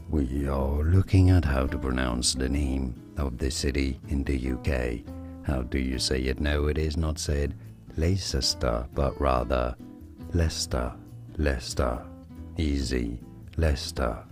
We are looking at how to pronounce the name of the city in the UK. How do you say it? No, it is not said Leicester, but rather Leicester, Leicester. Easy, Leicester.